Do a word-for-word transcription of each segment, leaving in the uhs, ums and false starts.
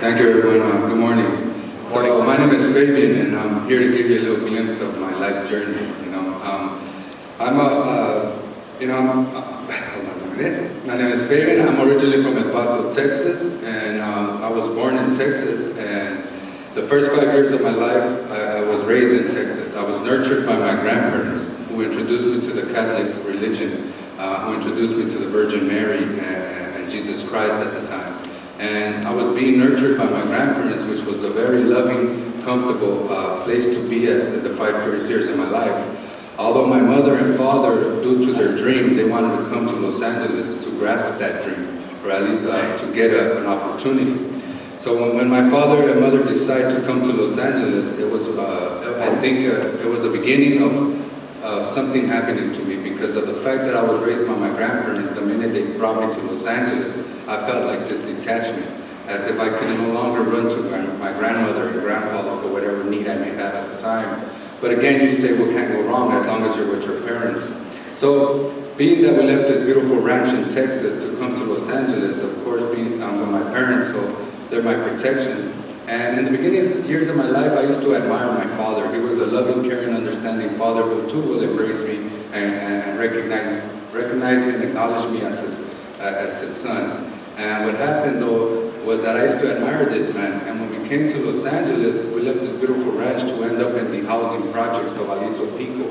Thank you, everyone. Uh, good morning. Good morning. So, my name is Fabian, and I'm here to give you a little glimpse of my life's journey. You know, um, I'm a, uh, you know, I'm, uh, hold on a minute. My name is Fabian. I'm originally from El Paso, Texas, and uh, I was born in Texas. And the first five years of my life, I, I was raised in Texas. I was nurtured by my grandparents, who introduced me to the Catholic religion, uh, who introduced me to the Virgin Mary and, and Jesus Christ at the time. And I was being nurtured by my grandparents, which was a very loving, comfortable uh, place to be at the five first years of my life. Although my mother and father, due to their dream, they wanted to come to Los Angeles to grasp that dream, or at least uh, to get a, an opportunity. So when, when my father and mother decided to come to Los Angeles, it was, uh, I think, uh, it was the beginning of uh, something happening to me, because of the fact that I was raised by my grandparents. The minute they brought me to Los Angeles, I felt like this detachment, as if I could no longer run to my grandmother and grandfather for whatever need I may have at the time. But again, you say, what can't go wrong as long as you're with your parents? So, being that we left this beautiful ranch in Texas to come to Los Angeles, of course, being um, with my parents, so they're my protection. And in the beginning years of my life, I used to admire my father. He was a loving, caring, understanding father who too will embrace me and, and recognize, recognize me and acknowledge me as his, uh, as his son. And what happened though was that I used to admire this man. And when we came to Los Angeles, we left this beautiful ranch to end up in the housing projects of Aliso Pico.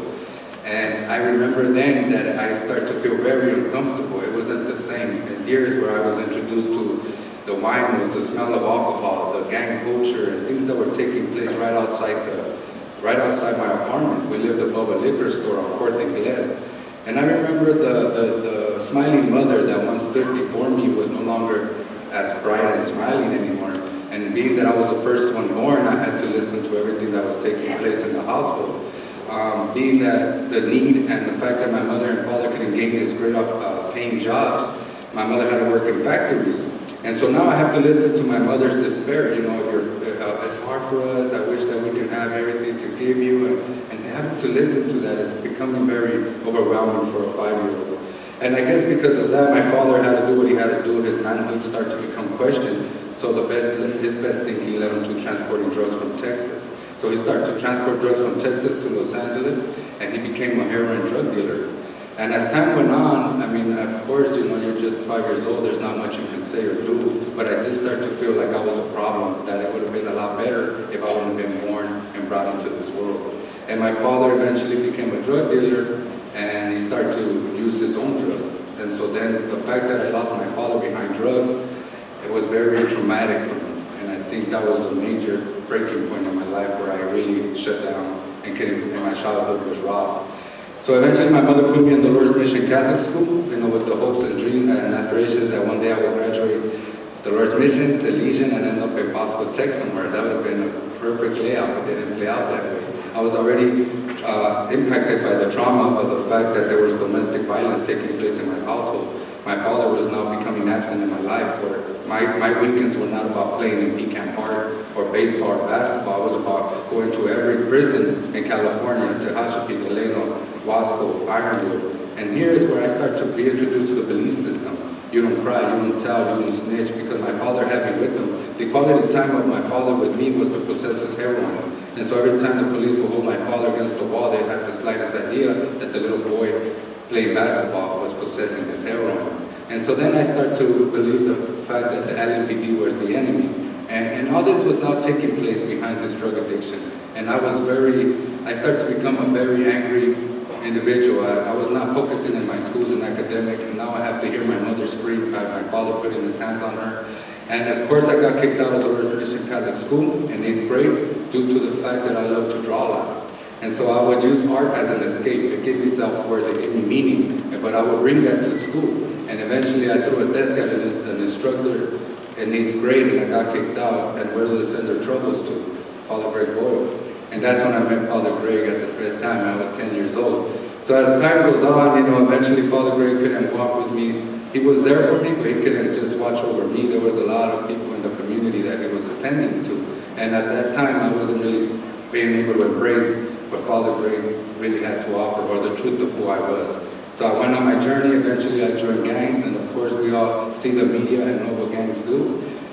And I remember then that I started to feel very uncomfortable. It wasn't the same. In years where I was introduced to the wine was the smell of alcohol, the gang culture, and things that were taking place right outside the, right outside my apartment. We lived above a liquor store on Fourth and Glass. And I remember the, the, the smiling mother that once stood before me was no longer as bright and smiling anymore. And being that I was the first one born, I had to listen to everything that was taking place in the household. Um, being that the need and the fact that my mother and father couldn't gain these great uh, paying jobs, my mother had to work in factories. And so now I have to listen to my mother's despair. You know, if you're, uh, it's hard for us, I wish that we could have everything to give you. And, and having to listen to that is becoming very overwhelming for a five-year-old. And I guess because of that, my father had to do what he had to do. His manhood started to become questioned. So the best, his best thing, he led him to transporting drugs from Texas. So he started to transport drugs from Texas to Los Angeles, and he became a heroin drug dealer. And as time went on, I mean, of course, you know, you're just five years old, there's not much you can say or do, but I just started to feel like I was a problem, that it would have been a lot better if I would have been born and brought into this world. And my father eventually became a drug dealer, and he started to use his own drugs. And so then the fact that I lost my father behind drugs, it was very traumatic for me. And I think that was a major breaking point in my life where I really shut down and, came, and my childhood was robbed. So eventually my mother put me in the Dolores Mission Catholic School, you know, with the hopes and dreams and aspirations that one day I would graduate Dolores Mission, Salesian, and end up in Bosco Tech somewhere. That would have been a perfect layout, but it didn't play out that way. I was already uh, impacted by the trauma of the fact that there was domestic violence taking place in my household. My father was now becoming absent in my life, where my, my weekends were not about playing in Pecan Park or baseball or basketball. It was about going to every prison in California, Tehachapi, Delano, Wasco, Ironwood. And here is where I start to be introduced to the belief system. You don't cry, you don't tell, you don't snitch, because my father had me with him. The quality time of my father with me was to possess his heroin. And so every time the police would hold my father against the wall, they had the slightest idea that the little boy playing basketball was possessing his heroin. And so then I start to believe the fact that the L M P D was the enemy. And, and all this was now taking place behind this drug addiction. And I was very, I started to become a very angry individual. I, I was not focusing in my schools and academics, and now I have to hear my mother scream by my father putting his hands on her. And of course I got kicked out of Dolores Mission Catholic School in eighth grade due to the fact that I love to draw a lot. And so I would use art as an escape. It gave me self-worth, it gave me meaning, but I would bring that to school. And eventually I threw a desk at an, an instructor in eighth grade, and I got kicked out, and where did they send their troubles to? Father Greg Boyle. And that's when I met Father Greg at the first time. I was ten years old. So as time goes on, you know, eventually Father Greg couldn't walk with me. He was there for me, but he couldn't just watch over me. There was a lot of people in the community that he was attending to. And at that time, I wasn't really being able to embrace what Father Greg really had to offer, or the truth of who I was. So I went on my journey. Eventually I joined gangs, and of course we all see the media and know what gangs do.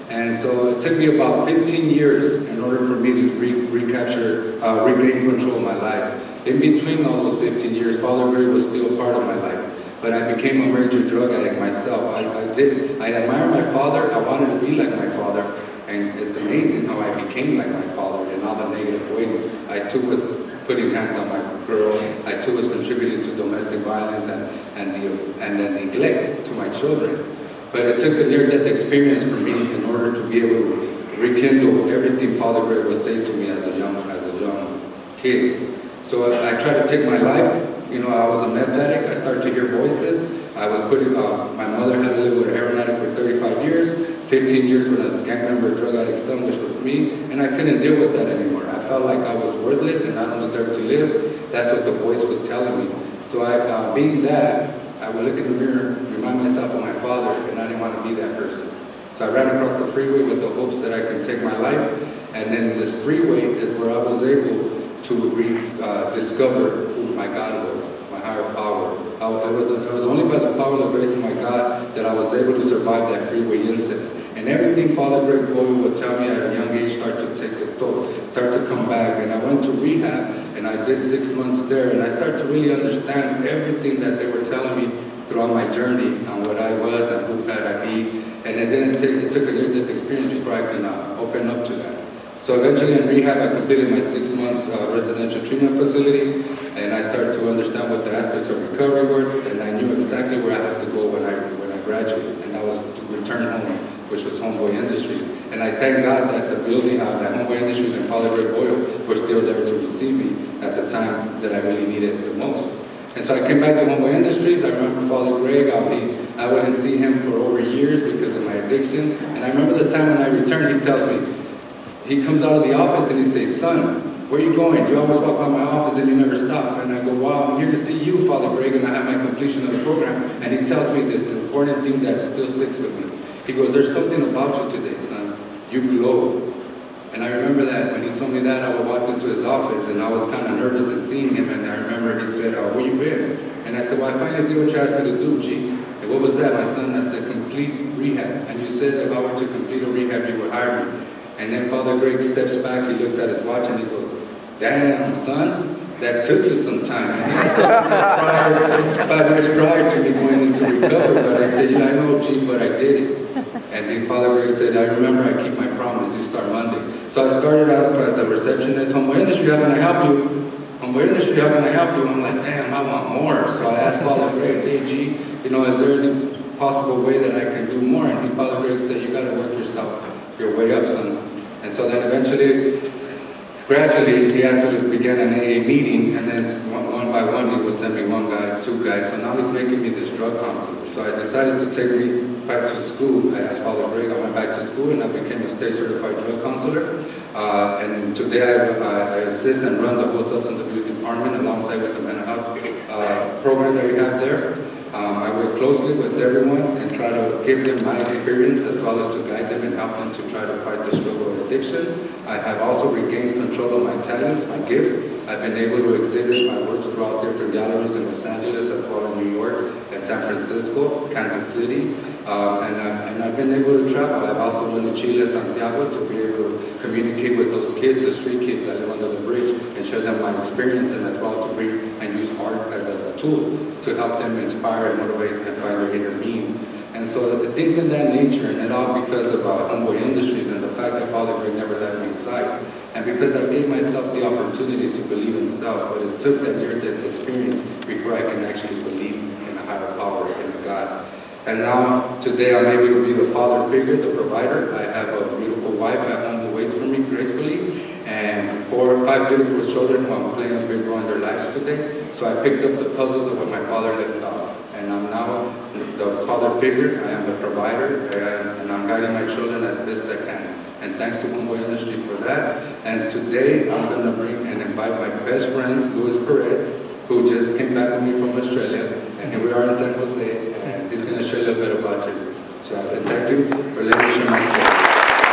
And so it took me about fifteen years in order for me to re recapture, uh, regain control of my life. In between all those fifteen years, Father Gray was still part of my life. But I became a major drug addict myself. I, I did. I admire my father. I wanted to be like my father. And it's amazing how I became like my father in all the negative ways. I too was putting hands on my girl. I too was contributing to domestic violence and, and, the, and the neglect to my children. But it took a near-death experience for me in order to be able to rekindle everything Father Gray would say to me as a young, as a young kid. So I, I tried to take my life. You know, I was a meth addict. I started to hear voices. I was putting, uh, my mother had to live with a heroin addict for thirty-five years, fifteen years with a gang member, drug addict son, which was me, and I couldn't deal with that anymore. I felt like I was worthless and I don't deserve to live. That's what the voice was telling me. So I, uh, being that, I would look in the mirror, remind myself of my father, and I didn't want to be that person. So I ran across the freeway with the hopes that I could take my life, and then this freeway is where I was able to re, uh, discover who my God was, my higher power. I, it, was, it was only by the power of the grace of my God that I was able to survive that freeway incident. And everything Father Greg Boyle would tell me at a young age started to take a toll, start to come back. And I went to rehab, and I did six months there, and I started to really understand everything that they were telling me throughout my journey on what I was and who could I be. And it didn't take, it took a near-death experience before I could uh, open up to that. So eventually in rehab, I completed my six months uh, residential treatment facility, and I started to understand what the aspects of recovery were, and I knew exactly where I had to go when I when I graduated, and that was to return home, which was Homeboy Industries. And I thank God that the building, uh, that Homeboy Industries and Father Greg Boyle were still there to receive me at the time that I really needed it the most. And so I came back to Homeboy Industries. I remember Father Greg, I, mean, I wouldn't see him for over years because of my addiction. And I remember the time when I returned, he tells me, he comes out of the office and he says, "Son, where are you going? You always walk by my office and you never stop." And I go, "Wow, I'm here to see you, Father Greg," and I have my completion of the program. And he tells me this important thing that still sticks with me. He goes, "There's something about you today, son. You glow." And I remember that when he told me that, I would walk into his office and I was kind of nervous in seeing him. And I remember he said, "Oh, where you been?" And I said, "Well, I finally did what you asked me to do, G." And what was that, my son? I said, "Complete rehab. And you said that if I were to complete a rehab, you would hire me." And then Father Greg steps back, he looks at his watch and he goes, "Damn, son, that took you some time." And he told me prior, five years prior to me going into recovery, but I said, "Yeah, I know, Chief, but I did it." And then Father Greg said, "I remember, I keep my promise, you start Monday." So I started out as a receptionist. "Homeboy Industry, how can I help you?" "Homeboy Industry, how can I help you?" I'm like, "Damn, I want more." So I asked Father Greg, "Hey, G, you know, is there any possible way that I can do more?" And he, Father Greg said, "You got to work yourself your way up, son." And so then eventually, gradually, he asked me to begin an A A meeting, and then one, one by one, he would send me one guy, two guys. So now he's making me this drug counselor. So I decided to take me back to school. I asked Father Greg, I went back to school, and I became a state certified drug counselor. Uh, and today I, I assist and run the whole substance abuse department alongside with the mental health uh, program that we have there. Um, I work closely with everyone and try to give them my experience as well as to guide them and help them to try to fight the struggle of addiction. I have also regained control of my talents, my gift. I've been able to exhibit my works throughout different galleries in Los Angeles as well as New York and San Francisco, Kansas City. Uh, and, I, and I've been able to travel. I've also been to Chile, Santiago to be able to communicate with those kids, the street kids that live under the bridge, and show them my experience, and as well to bring and use art as a tool to help them inspire and motivate and find their inner being. And so the things in that nature, and it all because of uh, Homeboy Industries and the fact that Father Greg never left me aside. And because I gave myself the opportunity to believe in self, but it took that near-death experience before I can actually believe in a higher power, in a God. And now, today, I'm able to be the father figure, the provider. I have a beautiful wife at home who waits for me gracefully, and four or five beautiful children who I'm playing a big role in their lives today. So I picked up the puzzles of what my father left off. And I'm now the father figure, I am the provider, and, and I'm guiding my children as best I can. And thanks to Homeboy Industry for that. And today, I'm going to bring and invite my best friend, Luis Perez, who just came back with me from Australia. And here we are in San Jose, and he's going to share a little bit about you. So and thank you for letting me share my story.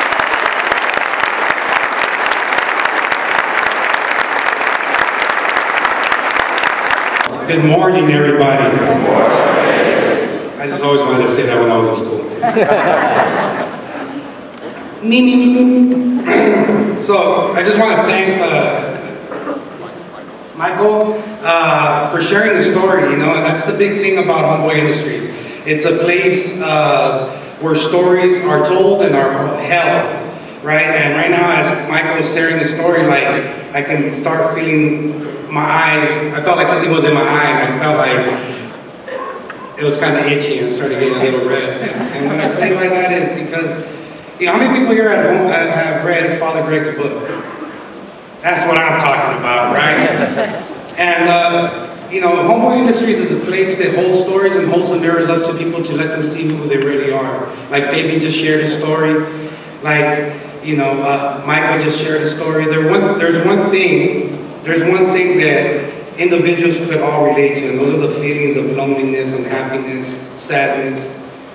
Good morning, everybody. Good morning. I just always wanted to say that when I was in school. Me, me, me, me. So I just want to thank uh, Michael uh, for sharing the story, you know, and that's the big thing about Homeboy Industries. It's a place uh, where stories are told and are held, right? And right now, as Michael was sharing the story, like, I can start feeling my eyes, I felt like something was in my eye, and I felt like it was kind of itchy and started getting a little red. And when I say like that is because, you know, how many people here at home have read Father Greg's book? That's what I'm talking about, right? And, uh, you know, Homeboy Industries is a place that holds stories and holds the mirrors up to people to let them see who they really are. Like Fabian just shared a story. Like, you know, uh, Michael just shared a story. There one, there's one thing, there's one thing that individuals could all relate to, and those are the feelings of loneliness and happiness, sadness.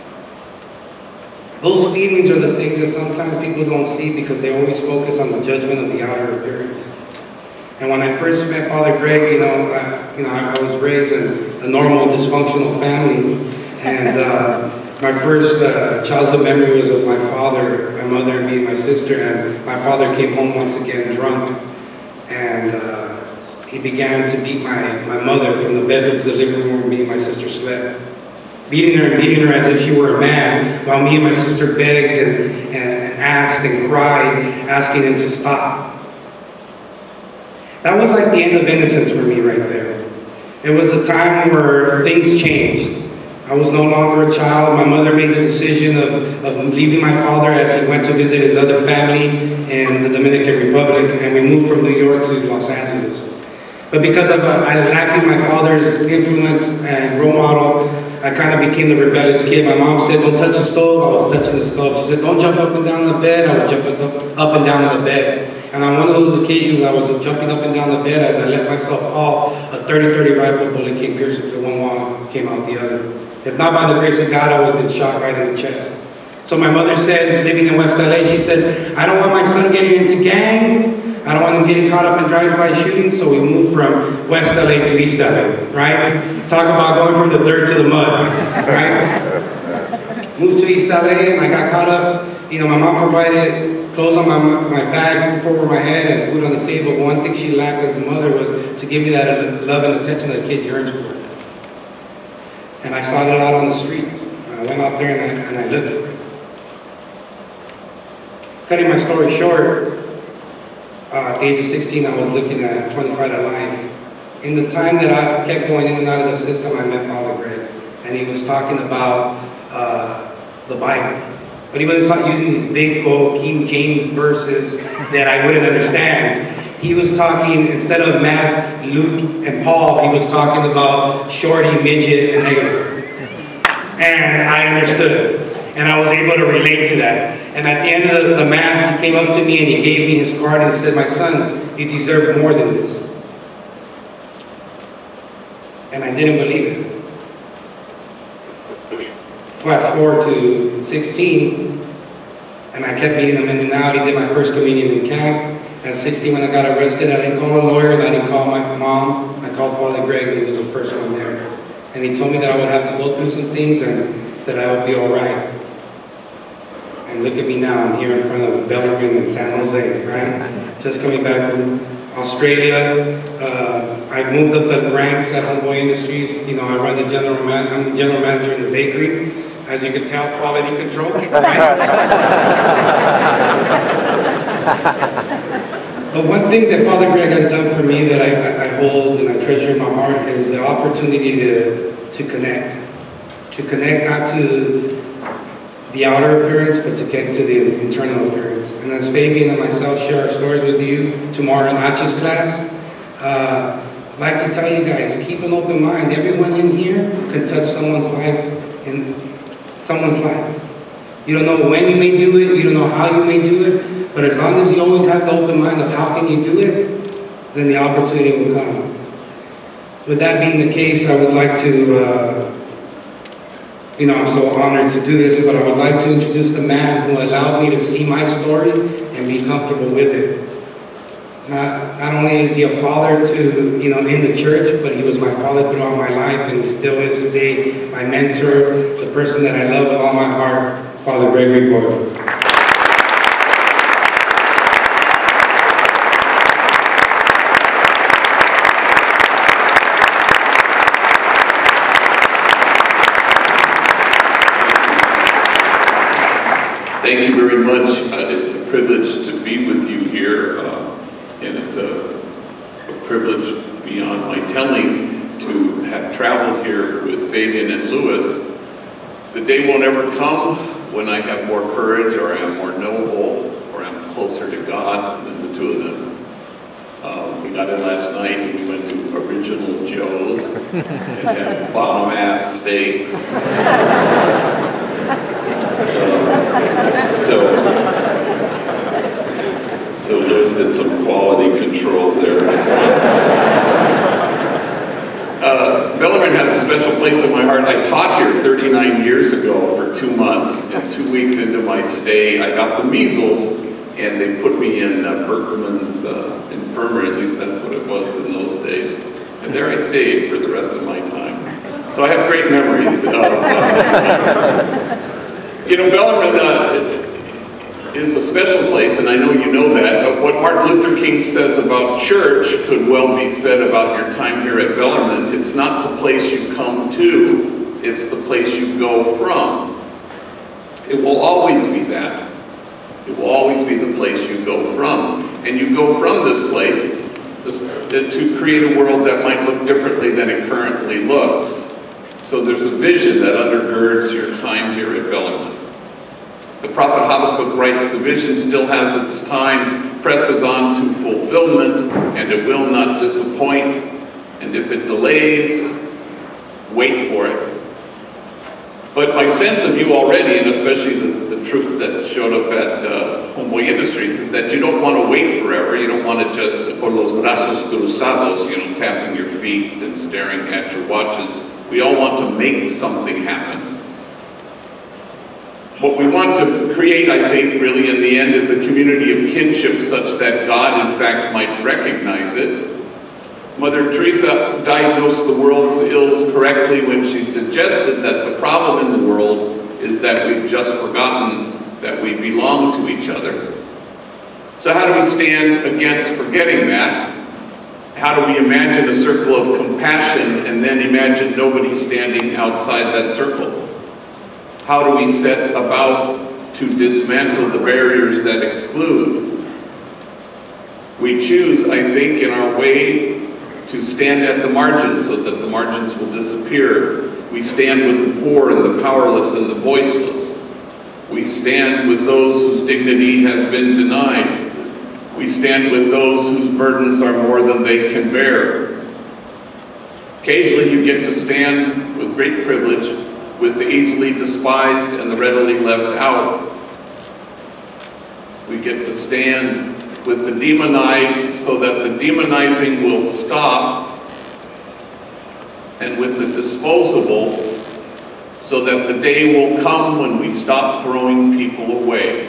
Those feelings are the things that sometimes people don't see because they always focus on the judgment of the outer appearance. And when I first met Father Greg, you know, I, you know, I was raised in a normal, dysfunctional family, and uh, my first uh, childhood memory was of my father, my mother, and me and my sister, and my father came home once again drunk, and uh, he began to beat my, my mother from the bedroom to the living room where me and my sister slept. Beating her and beating her as if she were a man, while me and my sister begged and, and asked and cried, asking him to stop. That was like the end of innocence for me right there. It was a time where things changed. I was no longer a child. My mother made the decision of, of leaving my father as he went to visit his other family in the Dominican Republic, and we moved from New York to Los Angeles. But because of uh, I lacking my father's influence and role model, I kind of became the rebellious kid. My mom said, don't touch the stove. I was touching the stove. She said, don't jump up and down the bed. I was jumping up, up and down the bed. And on one of those occasions, I was jumping up and down the bed as I let myself fall. A thirty thirty rifle bullet came piercing through one wall, came out the other. If not by the grace of God, I would have been shot right in the chest. So my mother said, living in West L A, she said, I don't want my son getting into gangs. I don't want him getting caught up in drive-by shootings, so we moved from West L A to East L A, right? Talk about going from the dirt to the mud, right? Moved to East L A, and I got caught up. You know, my mom provided clothes on my, my back, roof over my head, and food on the table. But one thing she lacked as a mother was to give me that love and attention that a kid yearns for. And I saw it out on the streets. I went out there and I, and I looked for it. Cutting my story short, Uh, at the age of sixteen, I was looking at twenty-five to life. In the time that I kept going in and out of the system, I met Father Greg, and he was talking about uh, the Bible. But he wasn't talk, using these big old King James verses that I wouldn't understand. He was talking, instead of Matt, Luke, and Paul, he was talking about Shorty, Midget, and Hagar. And I understood. And I was able to relate to that. And at the end of the, the math, he came up to me and he gave me his card and he said, my son, you deserve more than this. And I didn't believe it. Fast forward to sixteen, and I kept meeting him in and out. He did my first communion in camp. At sixteen, when I got arrested, I didn't call a lawyer, and I didn't call my mom. I called Father Greg, and he was the first one there. And he told me that I would have to go through some things and that I would be all right. And look at me now, I'm here in front of Bellarmine in San Jose, right? Just coming back from Australia. Uh, I've moved up the ranks at Homeboy Industries. You know, I run the general man, I'm the general manager in the bakery. As you can tell, quality control, right? But one thing that Father Greg has done for me that I, I hold and I treasure in my heart is the opportunity to, to connect. To connect not to the outer appearance, but to get to the internal appearance. And as Fabian and myself share our stories with you tomorrow in Nachi's class, uh, I'd like to tell you guys, keep an open mind. Everyone in here can touch someone's life in someone's life. You don't know when you may do it, you don't know how you may do it, but as long as you always have the open mind of how can you do it, then the opportunity will come. With that being the case, I would like to uh, You know, I'm so honored to do this, but I would like to introduce the man who allowed me to see my story and be comfortable with it. Not, not only is he a father to, you know, in the church, but he was my father throughout my life, and he still is today my mentor, the person that I love with all my heart, Father Gregory Boyle. privilege to be with you here, uh, and it's a, a privilege beyond my telling to have traveled here with Fabian and Louis. The day won't ever come when I have more courage, or I am more knowable, or I'm closer to God than the two of them. Uh, we got in last night and we went to Original Joe's and had bomb-ass steaks. Uh, so, so Louis did some quality control there as well. Uh, Bellarmine has a special place in my heart. I taught here thirty-nine years ago for two months, and two weeks into my stay, I got the measles, and they put me in uh, Berkman's uh, infirmary, at least that's what it was in those days. And there I stayed for the rest of my time. So I have great memories of, uh, you know, Bellarmine uh, is a special place, and I know you know that, but what Martin Luther King says about church could well be said about your time here at Bellarmine. It's not the place you come to, it's the place you go from. It will always be that. It will always be the place you go from. And you go from this place to create a world that might look differently than it currently looks. So there's a vision that undergirds your time here at Bellarmine. The prophet Habakkuk writes, the vision still has its time, presses on to fulfillment, and it will not disappoint. And if it delays, wait for it. But my sense of you already, and especially the, the troop that showed up at uh, Homeboy Industries, is that you don't want to wait forever. You don't want to just, con los brazos cruzados, you know, tapping your feet and staring at your watches. We all want to make something happen. What we want to create, I think, really in the end is a community of kinship such that God, in fact, might recognize it. Mother Teresa diagnosed the world's ills correctly when she suggested that the problem in the world is that we've just forgotten that we belong to each other. So how do we stand against forgetting that? How do we imagine a circle of compassion and then imagine nobody standing outside that circle? How do we set about to dismantle the barriers that exclude? We choose, I think, in our way to stand at the margins so that the margins will disappear. We stand with the poor and the powerless and the voiceless. We stand with those whose dignity has been denied. We stand with those whose burdens are more than they can bear. Occasionally you get to stand with great privilege with the easily despised and the readily left out. We get to stand with the demonized so that the demonizing will stop, and with the disposable so that the day will come when we stop throwing people away.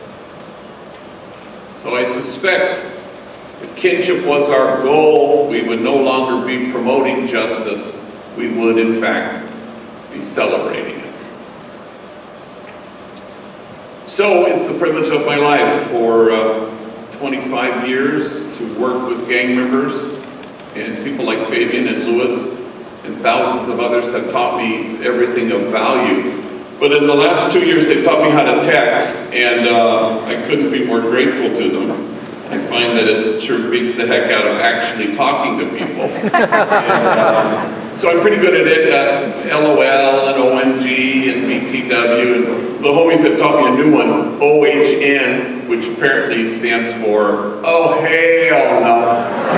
So I suspect if kinship was our goal, we would no longer be promoting justice, we would in fact be celebrating it. So it's the privilege of my life for uh, twenty-five years to work with gang members, and people like Fabian and Louis and thousands of others have taught me everything of value. But in the last two years they've taught me how to text, and uh, I couldn't be more grateful to them. I find that it sure beats the heck out of actually talking to people. And, uh, so I'm pretty good at it, uh, L O L and O M G and B T W, and the homies have taught me a new one, O H N, which apparently stands for, oh hell no.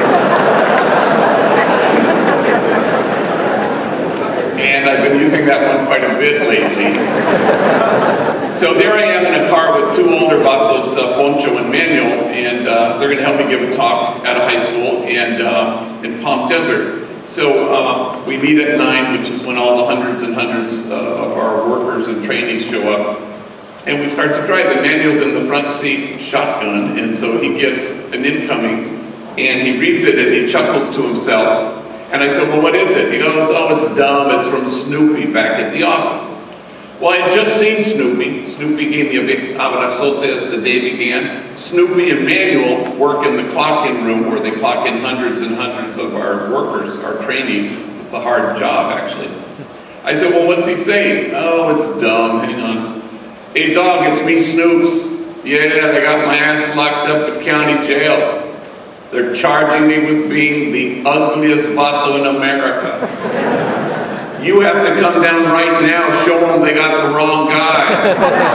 And I've been using that one quite a bit lately. So there I am in a car with two older vatos, uh, Poncho and Manuel, and uh, they're going to help me give a talk at a high school and uh, in Palm Desert. So uh, we meet at nine, which is when all the hundreds and hundreds uh, of our workers and trainees show up. And we start to drive, and Manuel's in the front seat, shotgun, and so he gets an incoming, and he reads it and he chuckles to himself. And I said, well, what is it? He goes, oh, it's dumb, it's from Snoopy back at the office. Well, I had just seen Snoopy. Snoopy gave me a big abrazote as the day began. Snoopy and Manuel work in the clock-in room where they clock in hundreds and hundreds of our workers, our trainees. It's a hard job, actually. I said, well, what's he saying? Oh, it's dumb, hang on. Hey, dog, it's me, Snoops. Yeah, they got my ass locked up at county jail. They're charging me with being the ugliest vato in America. You have to come down right now, show them they got the wrong guy.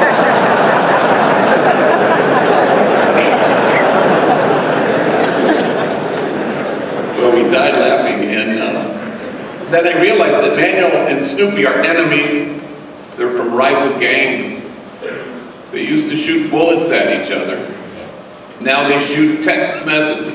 Well, we died laughing, and uh, then I realized that Manuel and Snoopy are enemies. They're from rival gangs. They used to shoot bullets at each other. Now they shoot text messages.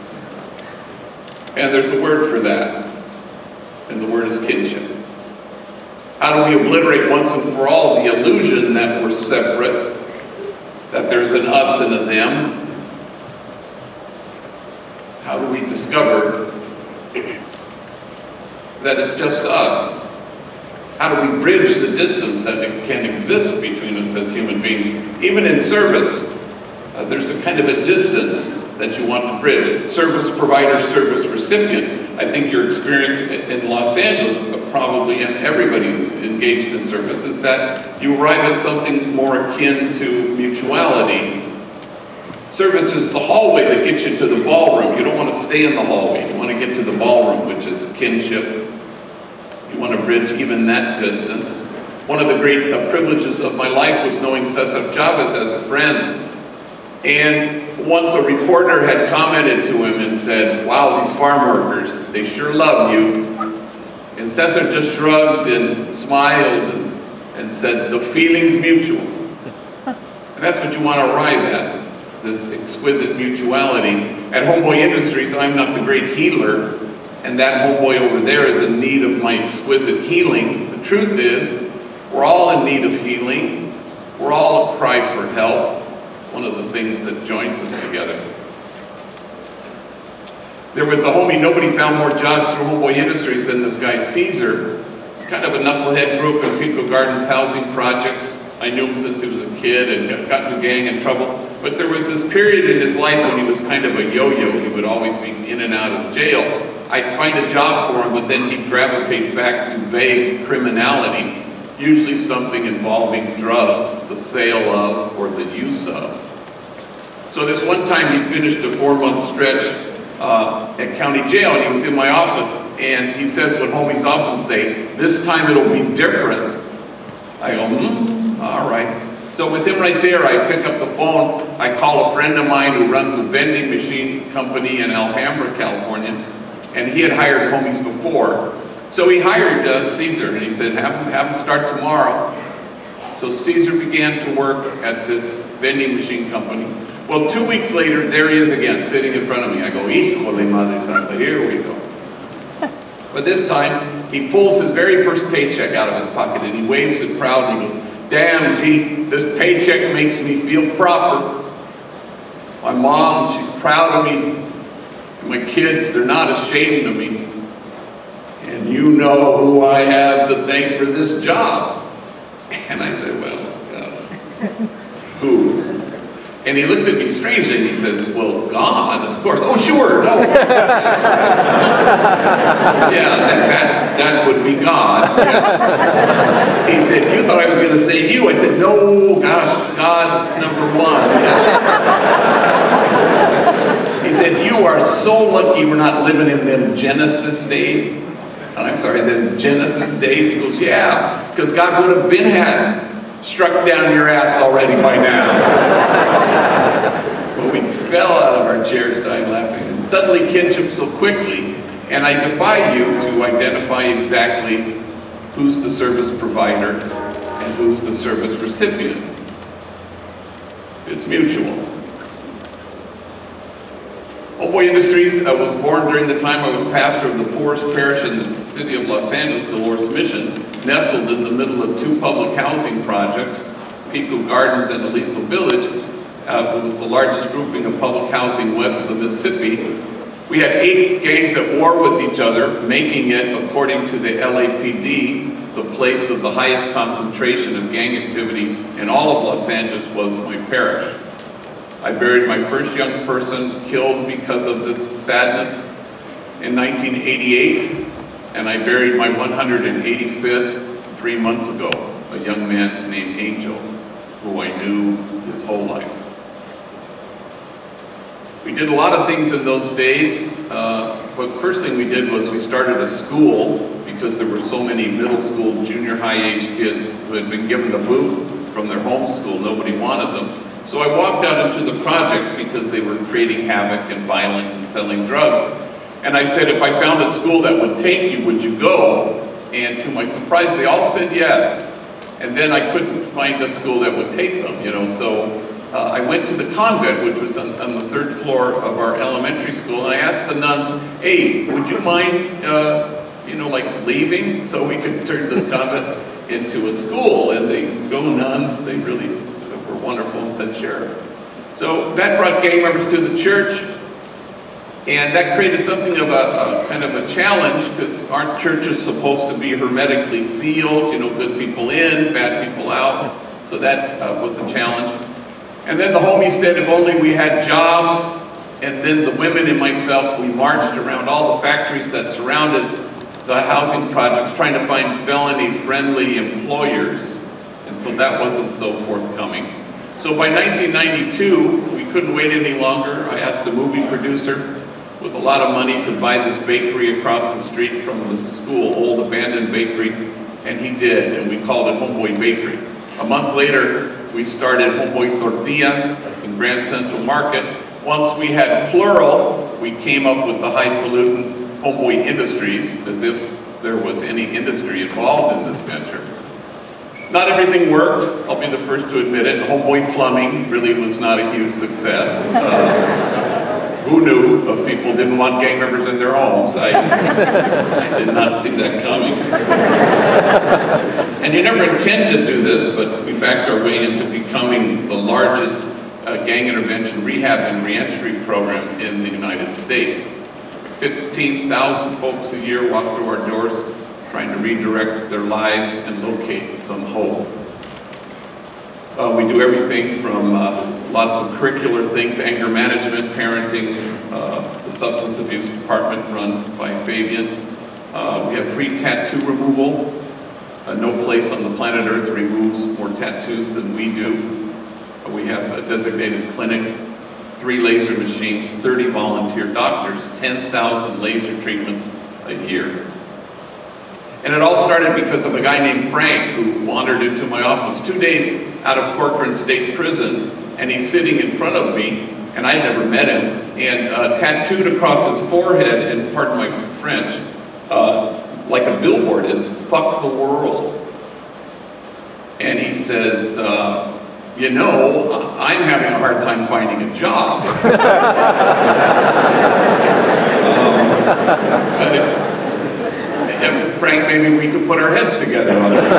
And there's a word for that, and the word is kinship. How do we obliterate once and for all the illusion that we're separate, that there's an us and a them? How do we discover that it's just us? How do we bridge the distance that can exist between us as human beings? Even in service, uh, there's a kind of a distance that you want to bridge. Service provider, service recipient. I think your experience in Los Angeles, but probably in everybody engaged in service, is that you arrive at something more akin to mutuality. Service is the hallway that gets you to the ballroom. You don't want to stay in the hallway. You want to get to the ballroom, which is kinship. You want to bridge even that distance. One of the great uh, privileges of my life was knowing Cesar Chavez as a friend. And once a reporter had commented to him and said, "Wow, these farm workers, they sure love you." And Cesar just shrugged and smiled and, and said, "The feeling's mutual." And that's what you want to arrive at, this exquisite mutuality. At Homeboy Industries, I'm not the great healer, and that homeboy over there is in need of my exquisite healing. The truth is, we're all in need of healing. We're all a cry for help. It's one of the things that joins us together. There was a homie, nobody found more jobs through Homeboy Industries than this guy, Caesar. Kind of a knucklehead, grew up in Pico Gardens housing projects. I knew him since he was a kid and got in gang in trouble. But there was this period in his life when he was kind of a yo-yo. He would always be in and out of jail. I'd find a job for him, but then he'd gravitate back to vague criminality, usually something involving drugs, the sale of, or the use of. So this one time he finished a four-month stretch uh, at county jail, and he was in my office, and he says what homies often say, "This time it'll be different." I go, hmm, all right. So with him right there, I pick up the phone, I call a friend of mine who runs a vending machine company in Alhambra, California, and he had hired homies before. So he hired uh, Caesar, and he said, have him, have him start tomorrow. So Caesar began to work at this vending machine company. Well, two weeks later, there he is again, sitting in front of me. I go, híjole madre santa, here we go. But this time, he pulls his very first paycheck out of his pocket, and he waves it proud, and he goes, "Damn, gee, this paycheck makes me feel proper. My mom, she's proud of me. And my kids, they're not ashamed of me. And you know who I have to thank for this job." And I said, "Well, uh, who?" And he looks at me strangely and he says, "Well, God, of course." "Oh, sure, no." Yeah, that, that, that would be God. Yeah. He said, "You thought I was going to say you." I said, "No, gosh, God's number one." Yeah. He said, "You are so lucky we're not living in them Genesis days." And I'm sorry, them Genesis days? He goes, "Yeah, because God would have been had struck down your ass already by now." Well, we fell out of our chairs, died laughing. And suddenly kinship so quickly, and I defy you to identify exactly who's the service provider and who's the service recipient. It's mutual. Homeboy Industries, I was born during the time I was pastor of the poorest parish in the city of Los Angeles, Dolores Mission, nestled in the middle of two public housing projects, Pico Gardens and Aliso Village. Uh, it was the largest grouping of public housing west of the Mississippi. We had eight gangs at war with each other, making it, according to the L A P D, the place of the highest concentration of gang activity in all of Los Angeles was my parish. I buried my first young person killed because of this sadness in nineteen eighty-eight, and I buried my one hundred eighty-fifth three months ago, a young man named Angel, who I knew his whole life. We did a lot of things in those days, uh, but first thing we did was we started a school because there were so many middle school, junior high age kids who had been given the boot from their home school. Nobody wanted them. So I walked out into the projects because they were creating havoc and violence and selling drugs. And I said, if I found a school that would take you, would you go? And to my surprise, they all said yes. And then I couldn't find a school that would take them, you know, so uh, I went to the convent, which was on, on the third floor of our elementary school, and I asked the nuns, hey, would you mind, uh, you know, like leaving so we could turn the convent into a school? And they go nuns, they really were wonderful and said, sure. So that brought gang members to the church, and that created something of a, a kind of a challenge, because aren't churches supposed to be hermetically sealed, you know, good people in, bad people out? So that uh, was a challenge. And then the homies said if only we had jobs, and then the women and myself, we marched around all the factories that surrounded the housing projects trying to find felony-friendly employers, and so that wasn't so forthcoming. So by nineteen ninety-two, we couldn't wait any longer. I asked a movie producer with a lot of money to buy this bakery across the street from the school, old abandoned bakery, and he did, and we called it Homeboy Bakery. A month later, we started Homeboy Tortillas in Grand Central Market. Once we had plural, we came up with the highfalutin Homeboy Industries, as if there was any industry involved in this venture. Not everything worked, I'll be the first to admit it. Homeboy Plumbing really was not a huge success. Uh, who knew if people didn't want gang members in their homes? I, I did not see that coming. And you never intended to do this, but we backed our way into becoming the largest uh, gang intervention rehab and reentry program in the United States. fifteen thousand folks a year walk through our doors trying to redirect their lives and locate some hope. Uh, we do everything from uh, lots of curricular things, anger management, parenting, uh, the substance abuse department run by Fabian. Uh, we have free tattoo removal. Uh, no place on the planet Earth removes more tattoos than we do. Uh, we have a designated clinic, three laser machines, thirty volunteer doctors, ten thousand laser treatments a year. And it all started because of a guy named Frank who wandered into my office two days out of Corcoran State Prison, and he's sitting in front of me, and I never met him, and uh, tattooed across his forehead, and pardon my French, uh, like a billboard is, "Fuck the world." And he says, uh, you know, I'm having a hard time finding a job. um, And Frank, maybe we could put our heads together on this.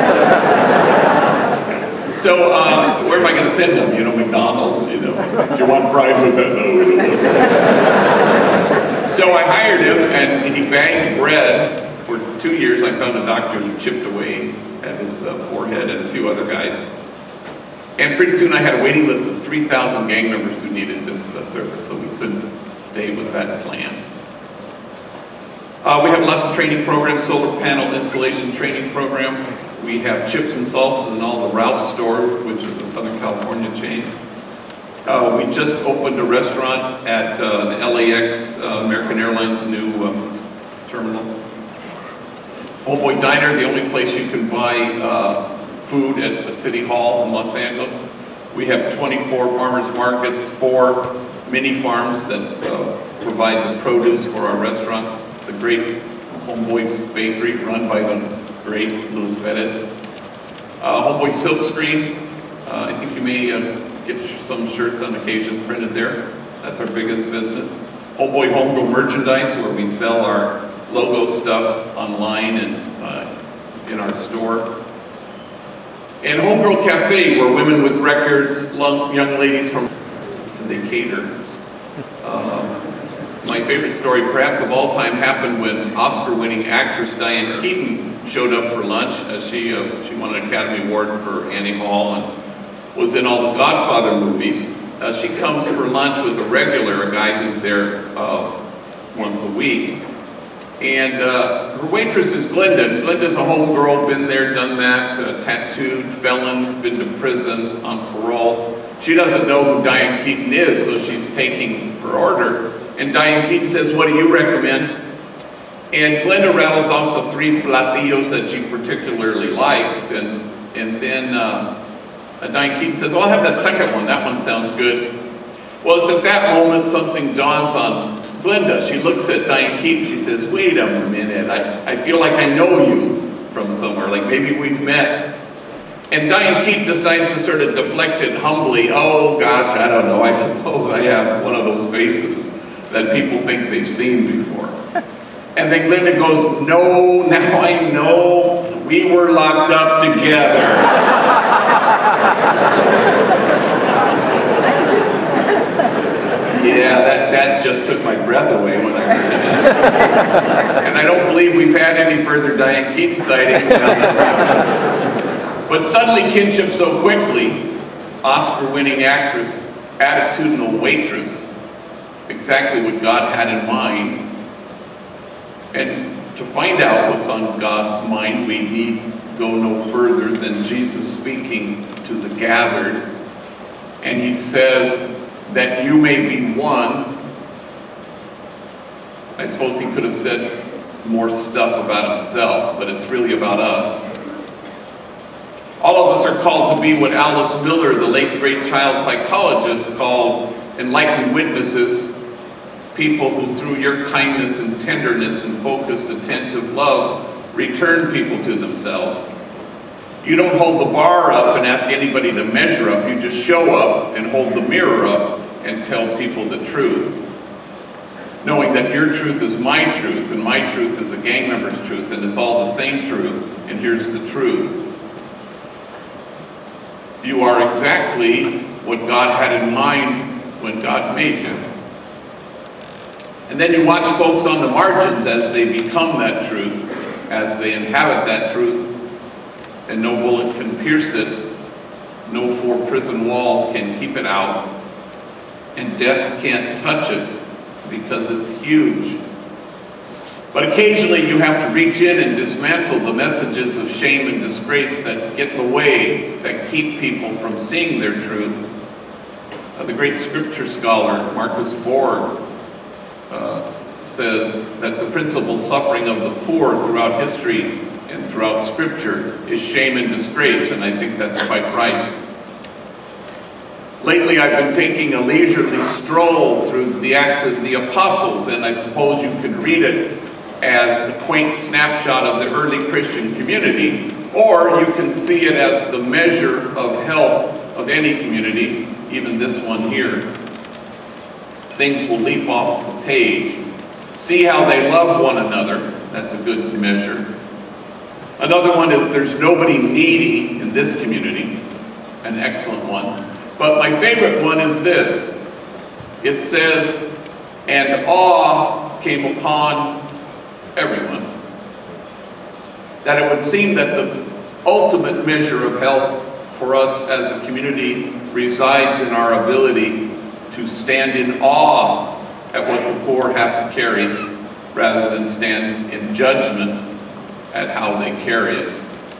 So, uh, where am I going to send him? You know, McDonald's, you know. Do you want fries with that? No, we don't. So I hired him, and he banged bread for two years. I found a doctor who chipped away at his uh, forehead and a few other guys. And pretty soon I had a waiting list of three thousand gang members who needed this uh, service, so we couldn't stay with that plan. Uh, we have lots of training programs, solar panel installation training program. We have chips and salsa in all the Ralph's stores, which is a Southern California chain. Uh, we just opened a restaurant at uh, the L A X, uh, American Airlines new um, terminal. Homeboy Diner, the only place you can buy uh, food at the City Hall in Los Angeles. We have twenty-four farmers markets, four mini farms that uh, provide the produce for our restaurants. The great Homeboy Bakery run by the great Luis Perez. Uh, Homeboy Silkscreen, uh, I think you may uh, get some shirts on occasion printed there. That's our biggest business. Homeboy Homegirl Merchandise, where we sell our logo stuff online and uh, in our store. And Homegirl Cafe, where women with records, young ladies from, and they cater. Uh, My favorite story, perhaps of all time, happened when Oscar-winning actress Diane Keaton showed up for lunch. Uh, she, uh, she won an Academy Award for Annie Hall and was in all the Godfather movies. Uh, she comes for lunch with a regular, a guy who's there uh, once a week. And uh, her waitress is Glenda. Glenda's a homegirl, been there, done that, uh, tattooed, felon, been to prison, on parole. She doesn't know who Diane Keaton is, so she's taking her order. And Diane Keaton says, what do you recommend? And Glenda rattles off the three platillos that she particularly likes. And, and then uh, Diane Keaton says, oh, I'll have that second one. That one sounds good. Well, it's at that moment something dawns on Glenda. She looks at Diane Keaton. She says, wait a minute. I, I feel like I know you from somewhere. Like maybe we've met. And Diane Keaton decides to sort of deflect it humbly. Oh, gosh, I don't know. I suppose I have one of those faces that people think they've seen before. And then Glenda goes, no, now I know. We were locked up together. Yeah, that, that just took my breath away when I heard it. And I don't believe we've had any further Diane Keaton sightings now that But suddenly kinship so quickly, Oscar-winning actress, attitudinal waitress, exactly what God had in mind. And to find out what's on God's mind, we need go no further than Jesus speaking to the gathered. And he says that you may be one. I suppose he could have said more stuff about himself, but it's really about us. All of us are called to be what Alice Miller, the late great child psychologist, called enlightened witnesses, people who through your kindness and tenderness and focused, attentive love, return people to themselves. You don't hold the bar up and ask anybody to measure up, you just show up and hold the mirror up and tell people the truth. Knowing that your truth is my truth, and my truth is a gang member's truth, and it's all the same truth, and here's the truth. You are exactly what God had in mind when God made you. And then you watch folks on the margins as they become that truth, as they inhabit that truth, and no bullet can pierce it, no four prison walls can keep it out, and death can't touch it because it's huge. But occasionally you have to reach in and dismantle the messages of shame and disgrace that get in the way, that keep people from seeing their truth. Uh, the great scripture scholar, Marcus Borg, uh, says that the principal suffering of the poor throughout history and throughout scripture is shame and disgrace, and I think that's quite right. Lately I've been taking a leisurely stroll through the Acts of the Apostles, and I suppose you could read it as a quaint snapshot of the early Christian community, or you can see it as the measure of health of any community, even this one here. Things will leap off the page. See how they love one another. That's a good measure. Another one is there's nobody needy in this community. An excellent one. But my favorite one is this. It says, and awe came upon everyone. That it would seem that the ultimate measure of health for us as a community resides in our ability to stand in awe at what the poor have to carry, rather than stand in judgment at how they carry it.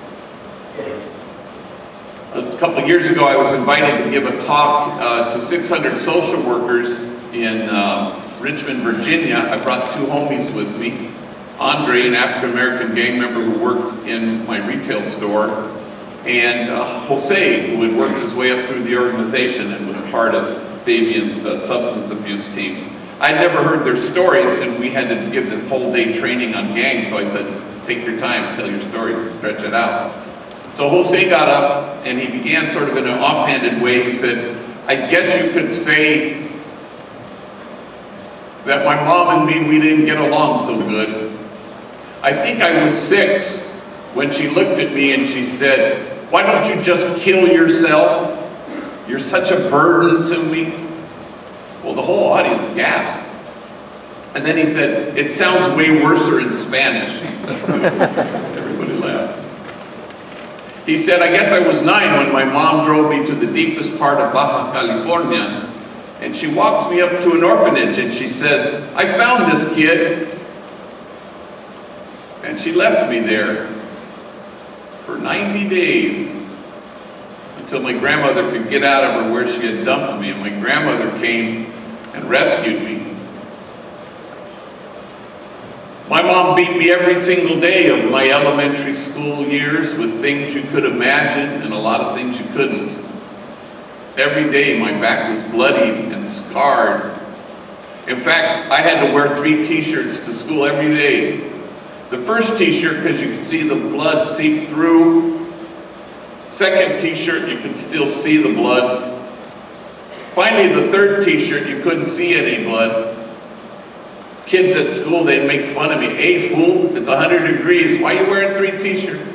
A couple of years ago, I was invited to give a talk uh, to six hundred social workers in uh, Richmond, Virginia. I brought two homies with me. Andre, an African-American gang member who worked in my retail store, and uh, Jose, who had worked his way up through the organization and was part of Fabian's uh, substance abuse team. I'd never heard their stories, and we had to give this whole day training on gangs, so I said, take your time, tell your stories, stretch it out. So Jose got up, and he began sort of in an offhanded way. He said, I guess you could say that my mom and me, we didn't get along so good. I think I was six when she looked at me and she said, why don't you just kill yourself? You're such a burden to me. Well, the whole audience gasped. And then he said, it sounds way worser in Spanish. Everybody laughed. He said, I guess I was nine when my mom drove me to the deepest part of Baja California, and she walks me up to an orphanage and she says, I found this kid. And she left me there for ninety days until my grandmother could get out of her where she had dumped me, and my grandmother came and rescued me. My mom beat me every single day of my elementary school years with things you could imagine and a lot of things you couldn't. Every day my back was bloodied and scarred. In fact, I had to wear three t-shirts to school every day. The first t-shirt, because you could see the blood seep through. Second t-shirt, you could still see the blood. Finally, the third t-shirt, you couldn't see any blood. Kids at school, they'd make fun of me. Hey, fool, it's one hundred degrees. Why are you wearing three t-shirts?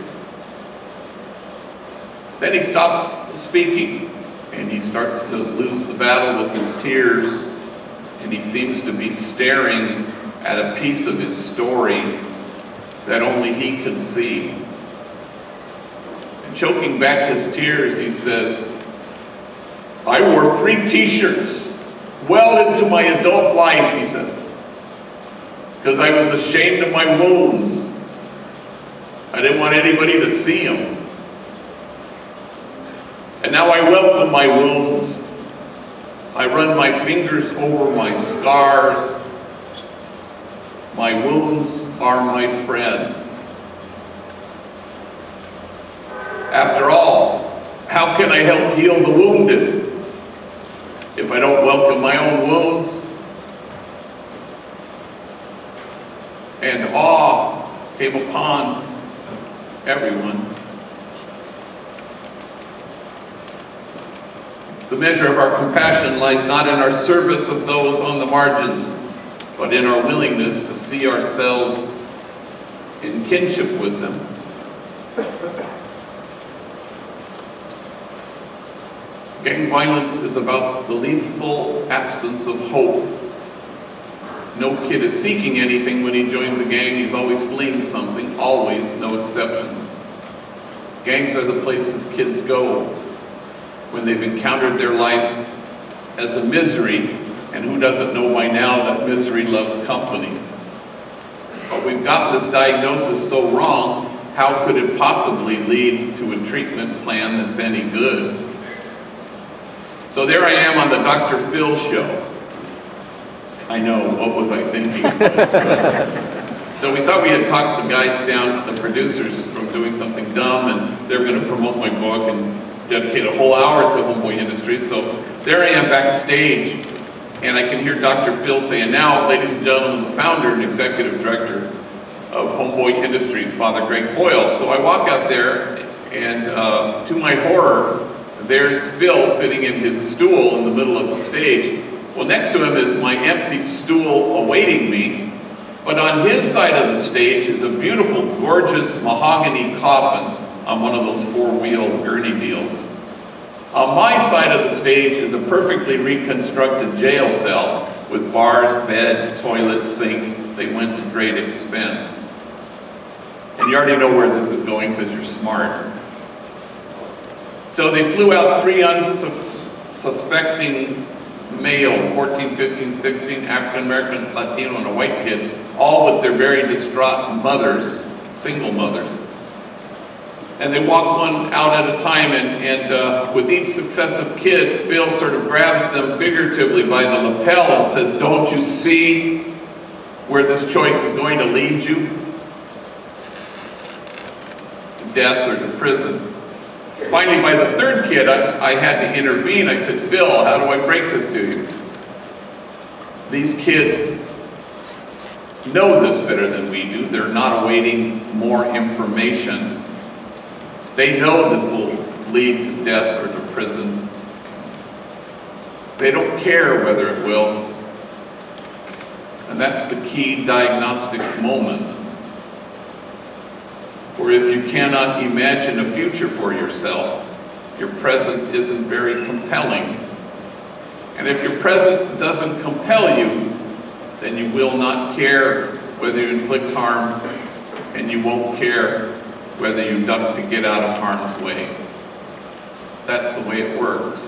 Then he stops speaking, and he starts to lose the battle with his tears, and he seems to be staring at a piece of his story that only he could see. And choking back his tears, he says, I wore three t-shirts well into my adult life, he says, because I was ashamed of my wounds. I didn't want anybody to see them. And now I welcome my wounds. I run my fingers over my scars. My wounds are my friends. After all, how can I help heal the wounded if I don't welcome my own wounds? And awe came upon everyone. The measure of our compassion lies not in our service of those on the margins, but in our willingness to see ourselves in kinship with them. Gang violence is about the lethal absence of hope. No kid is seeking anything when he joins a gang. He's always fleeing something, always, no exceptions. Gangs are the places kids go when they've encountered their life as a misery, and who doesn't know by now that misery loves company? But we've got this diagnosis so wrong, how could it possibly lead to a treatment plan that's any good? So there I am on the Doctor Phil show. I know, what was I thinking? So we thought we had talked the guys down, the producers, from doing something dumb, and they were going to promote my book and dedicate a whole hour to Homeboy Industries. So there I am backstage, and I can hear Doctor Phil saying, now, ladies and gentlemen, the founder and executive director of Homeboy Industries, Father Greg Boyle. So I walk out there, and uh, to my horror, there's Phil sitting in his stool in the middle of the stage. Well, next to him is my empty stool awaiting me, but on his side of the stage is a beautiful, gorgeous mahogany coffin on one of those four-wheel gurney deals. On my side of the stage is a perfectly reconstructed jail cell with bars, bed, toilet, sink. They went to great expense. And you already know where this is going because you're smart. So they flew out three unsuspecting males, fourteen, fifteen, sixteen, African-American, Latino, and a white kid, all with their very distraught mothers, single mothers. And they walk one out at a time, and, and uh, with each successive kid, Phil sort of grabs them figuratively by the lapel and says, don't you see where this choice is going to lead you? To death or to prison. Finally, by the third kid, I, I had to intervene. I said, Phil, how do I break this to you? These kids know this better than we do. They're not awaiting more information. They know this will lead to death or to prison. They don't care whether it will. And that's the key diagnostic moment. For if you cannot imagine a future for yourself, your present isn't very compelling. And if your present doesn't compel you, then you will not care whether you inflict harm, and you won't care whether you duck to get out of harm's way. That's the way it works.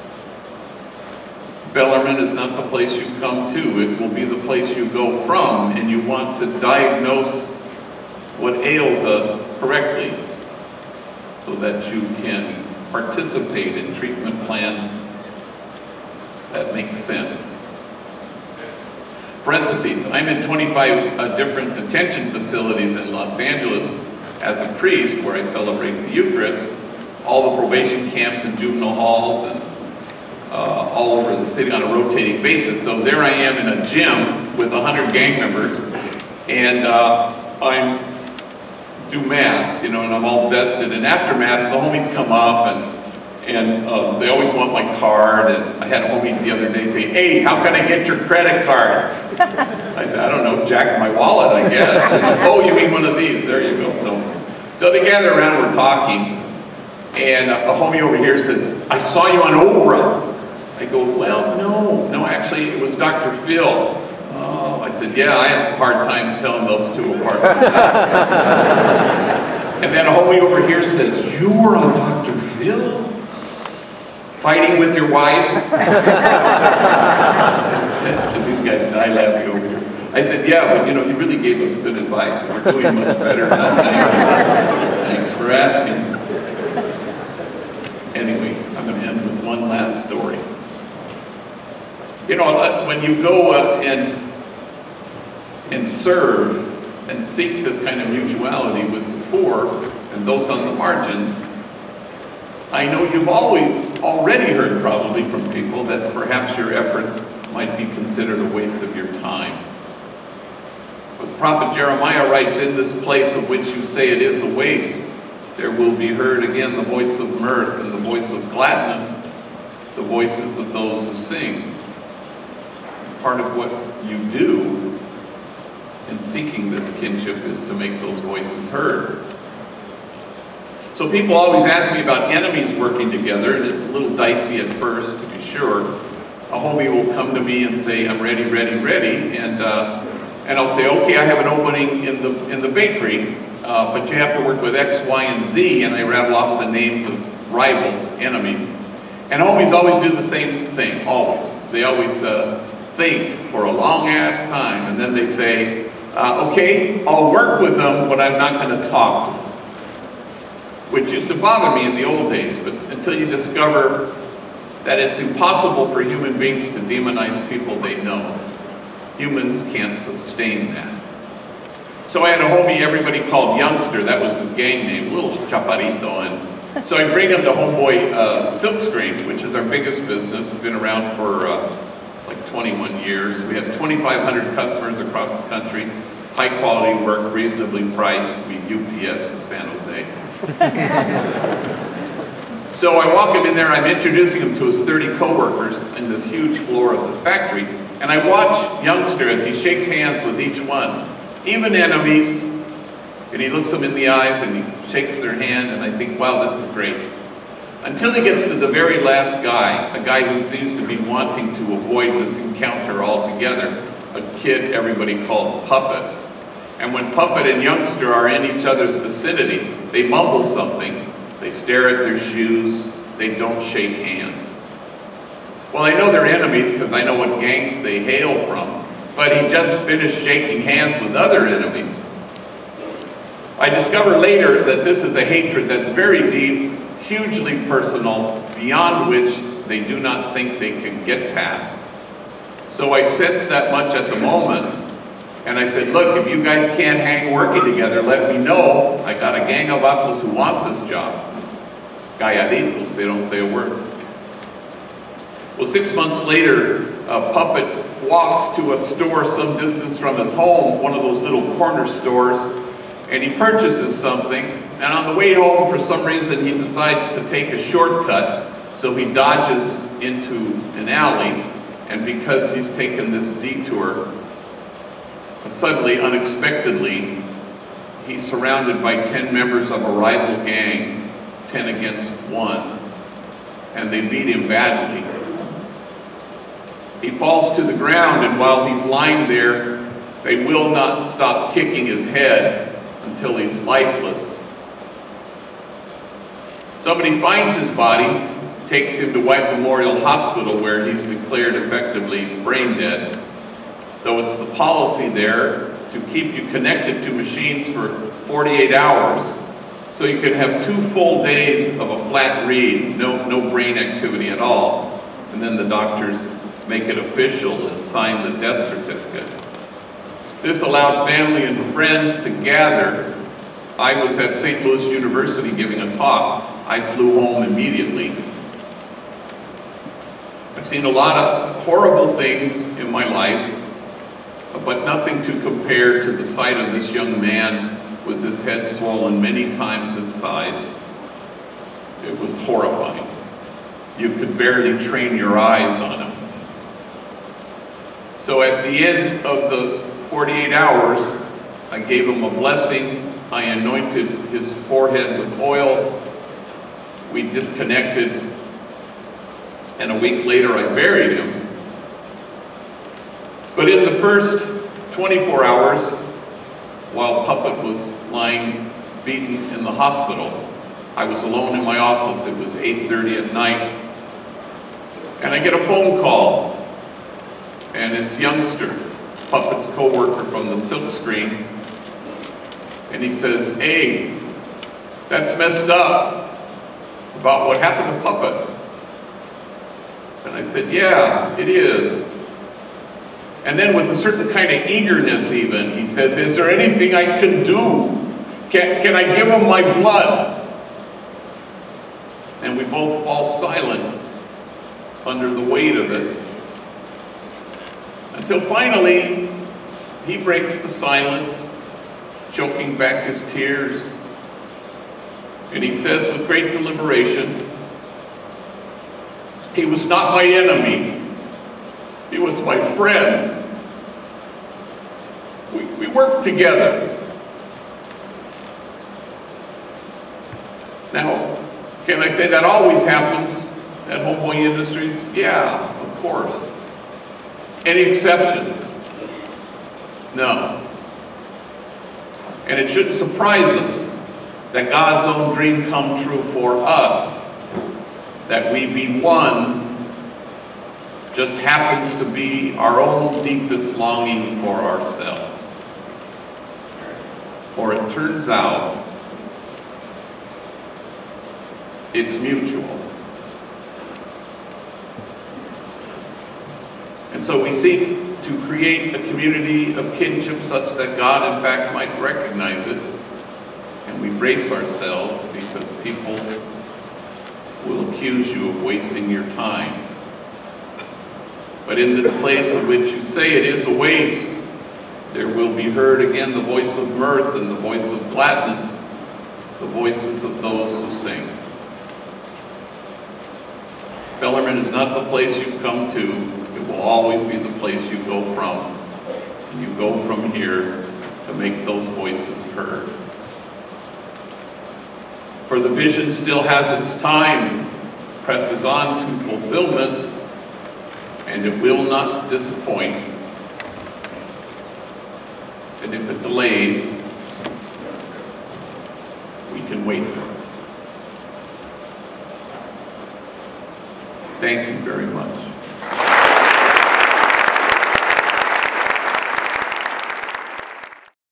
Bellarmine is not the place you come to, it will be the place you go from, and you want to diagnose what ails us correctly so that you can participate in treatment plans that make sense. Parentheses, I'm in twenty-five uh, different detention facilities in Los Angeles as a priest where I celebrate the Eucharist, all the probation camps and juvenile halls and uh, all over the city on a rotating basis. So there I am in a gym with a hundred gang members, and uh, I'm do mass, you know, and I'm all vested. And after mass, the homies come up and and uh, they always want my card. And I had a homie the other day say, "Hey, how can I get your credit card?" I said, "I don't know, jack my wallet, I guess." Like, "Oh, you mean one of these? There you go." So, so they gather around, we're talking, and a homie over here says, "I saw you on Oprah." I go, "Well, no, no, actually, it was Doctor Phil." Oh, I said, "Yeah, I have a hard time telling those two apart." And then a homie over here says, "You were on Doctor Phil? Fighting with your wife?" I said, these guys die laughing over here. I said, "Yeah, but you know, he really gave us good advice, and we're doing much better now. Thanks for asking." Anyway, I'm going to end with one last story. You know, when you go uh, and and serve and seek this kind of mutuality with the poor and those on the margins, I know you've always already heard probably from people that perhaps your efforts might be considered a waste of your time. But the prophet Jeremiah writes, "In this place of which you say it is a waste, there will be heard again the voice of mirth and the voice of gladness, the voices of those who sing." Part of what you do in seeking this kinship is to make those voices heard. So people always ask me about enemies working together, and it's a little dicey at first, to be sure. A homie will come to me and say, "I'm ready, ready, ready," and uh, and I'll say, "Okay, I have an opening in the in the bakery, uh, but you have to work with X, Y, and Z," and I rattle off the names of rivals, enemies. And homies always do the same thing, always. They always uh, think for a long-ass time, and then they say, uh, "Okay, I'll work with them, but I'm not going to talk to them." Which used to bother me in the old days, but until you discover that it's impossible for human beings to demonize people they know. Humans can't sustain that. So I had a homie everybody called Youngster, that was his gang name, little chaparrito, and so I bring him to Homeboy uh, Silkscreen, which is our biggest business. It's been around for uh, like twenty-one years. We have twenty-five hundred customers across the country, high quality work, reasonably priced. We U P S to San Jose. So I walk him in there, I'm introducing him to his thirty coworkers in this huge floor of this factory, and I watch Youngster as he shakes hands with each one, even enemies, and he looks them in the eyes and he shakes their hand, and I think, wow, this is great. Until he gets to the very last guy, a guy who seems to be wanting to avoid this encounter altogether, a kid everybody called Puppet. And when Puppet and Youngster are in each other's vicinity, they mumble something, they stare at their shoes, they don't shake hands. Well, I know they're enemies because I know what gangs they hail from, but he just finished shaking hands with other enemies. I discover later that this is a hatred that's very deep, hugely personal, beyond which they do not think they can get past. So I sensed that much at the moment, and I said, "Look, if you guys can't hang working together, let me know. I got a gang of vatos who want this job." Calladitos, they don't say a word. Well, six months later, a Puppet walks to a store some distance from his home, one of those little corner stores, and he purchases something, and on the way home, for some reason, he decides to take a shortcut, so he dodges into an alley, and because he's taken this detour, suddenly, unexpectedly, he's surrounded by ten members of a rival gang, ten against one, and they beat him badly. He falls to the ground, and while he's lying there, they will not stop kicking his head until he's lifeless. Somebody finds his body, takes him to White Memorial Hospital, where he's declared effectively brain dead. Though it's the policy there to keep you connected to machines for forty-eight hours, So you can have two full days of a flat read, no, no brain activity at all, and then the doctors make it official and sign the death certificate. This allowed family and friends to gather. I was at Saint Louis University giving a talk. I flew home immediately. I've seen a lot of horrible things in my life, but nothing to compare to the sight of this young man with his head swollen many times its size. It was horrifying. You could barely train your eyes on him. So at the end of the forty-eight hours, I gave him a blessing. I anointed his forehead with oil. We disconnected, and a week later I buried him. But in the first twenty-four hours, while Puppet was lying beaten in the hospital, I was alone in my office. It was eight thirty at night, and I get a phone call, and it's Youngster, Puppet's co-worker from the silk screen, and he says, "Hey, that's messed up about what happened to Puppet." And I said, "Yeah, it is." And then with a certain kind of eagerness even, he says, "Is there anything I can do? Can, can I give him my blood?" And we both fall silent under the weight of it. Until finally, he breaks the silence, choking back his tears. And he says with great deliberation, "He was not my enemy. He was my friend. We, we worked together." Now, can I say that always happens at Homeboy Industries? Yeah, of course. Any exceptions? No. And it shouldn't surprise us that God's own dream come true for us, that we be one, just happens to be our own deepest longing for ourselves. For it turns out it's mutual. And so we seek to create a community of kinship such that God in fact might recognize it, and we brace ourselves because people will accuse you of wasting your time. But in this place in which you say it is a waste, there will be heard again the voice of mirth and the voice of gladness, the voices of those who sing. Bellarmine is not the place you've come to. It will always be the place you go from. And you go from here to make those voices heard. For the vision still has its time, presses on to fulfillment, and it will not disappoint. And if it delays, we can wait for it. Thank you very much.